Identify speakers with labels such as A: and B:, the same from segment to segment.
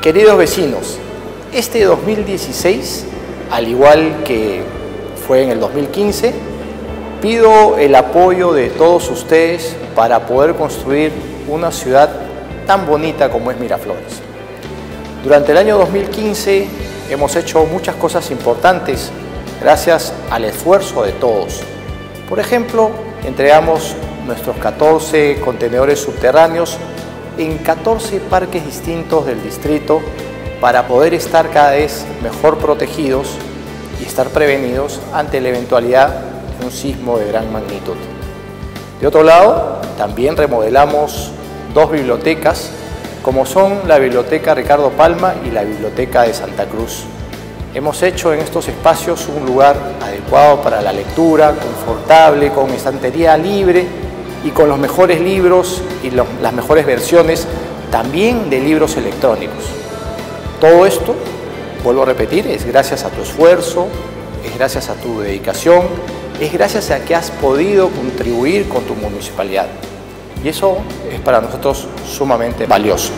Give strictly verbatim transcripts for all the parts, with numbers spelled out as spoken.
A: Queridos vecinos, este dos mil dieciséis, al igual que fue en el dos mil quince, pido el apoyo de todos ustedes para poder construir una ciudad tan bonita como es Miraflores. Durante el año dos mil quince hemos hecho muchas cosas importantes gracias al esfuerzo de todos. Por ejemplo, entregamos nuestros catorce contenedores subterráneos en catorce parques distintos del distrito para poder estar cada vez mejor protegidos y estar prevenidos ante la eventualidad de un sismo de gran magnitud. De otro lado, también remodelamos dos bibliotecas, como son la Biblioteca Ricardo Palma y la Biblioteca de Santa Cruz. Hemos hecho en estos espacios un lugar adecuado para la lectura, confortable, con estantería libre y con los mejores libros y los, las mejores versiones también de libros electrónicos. Todo esto, vuelvo a repetir, es gracias a tu esfuerzo, es gracias a tu dedicación, es gracias a que has podido contribuir con tu municipalidad. Y eso es para nosotros sumamente valioso.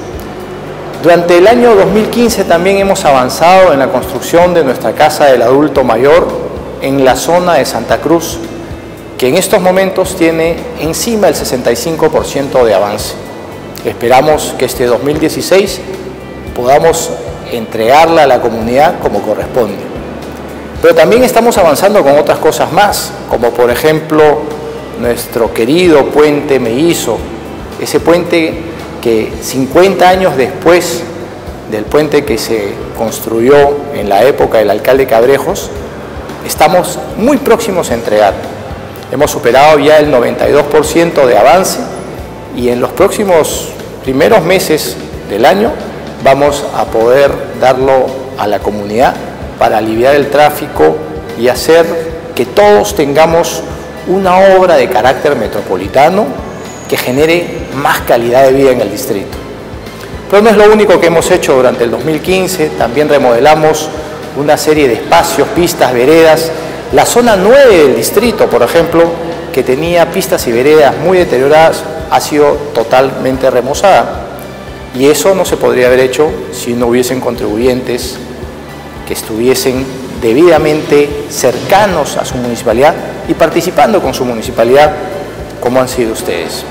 A: Durante el año dos mil quince también hemos avanzado en la construcción de nuestra Casa del Adulto Mayor en la zona de Santa Cruz, que en estos momentos tiene encima el sesenta y cinco por ciento de avance. Esperamos que este dos mil dieciséis podamos entregarla a la comunidad como corresponde. Pero también estamos avanzando con otras cosas más, como por ejemplo nuestro querido puente Mellizo, ese puente que cincuenta años después del puente que se construyó en la época del alcalde Cabrejos, estamos muy próximos a entregar. Hemos superado ya el noventa y dos por ciento de avance y en los próximos primeros meses del año vamos a poder darlo a la comunidad para aliviar el tráfico y hacer que todos tengamos una obra de carácter metropolitano que genere más calidad de vida en el distrito. Pero no es lo único que hemos hecho durante el dos mil quince, también remodelamos una serie de espacios, pistas, veredas. La zona nueve del distrito, por ejemplo, que tenía pistas y veredas muy deterioradas, ha sido totalmente remozada. Y eso no se podría haber hecho si no hubiesen contribuyentes que estuviesen debidamente cercanos a su municipalidad y participando con su municipalidad como han sido ustedes.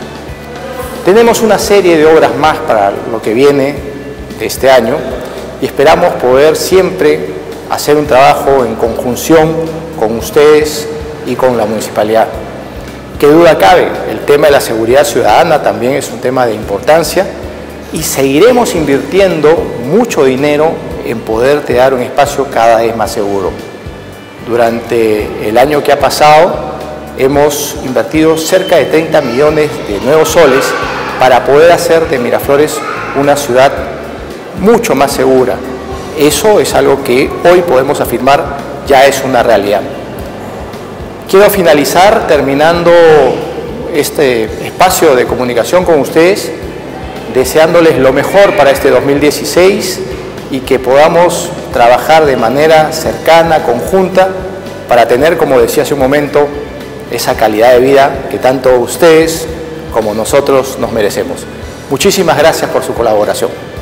A: Tenemos una serie de obras más para lo que viene de este año y esperamos poder siempre hacer un trabajo en conjunción con ustedes y con la municipalidad. Qué duda cabe, el tema de la seguridad ciudadana también es un tema de importancia y seguiremos invirtiendo mucho dinero en poderte dar un espacio cada vez más seguro. Durante el año que ha pasado hemos invertido cerca de treinta millones de nuevos soles para poder hacer de Miraflores una ciudad mucho más segura. Eso es algo que hoy podemos afirmar ya es una realidad. Quiero finalizar terminando este espacio de comunicación con ustedes, deseándoles lo mejor para este dos mil dieciséis y que podamos trabajar de manera cercana, conjunta, para tener, como decía hace un momento, esa calidad de vida que tanto ustedes como nosotros nos merecemos. Muchísimas gracias por su colaboración.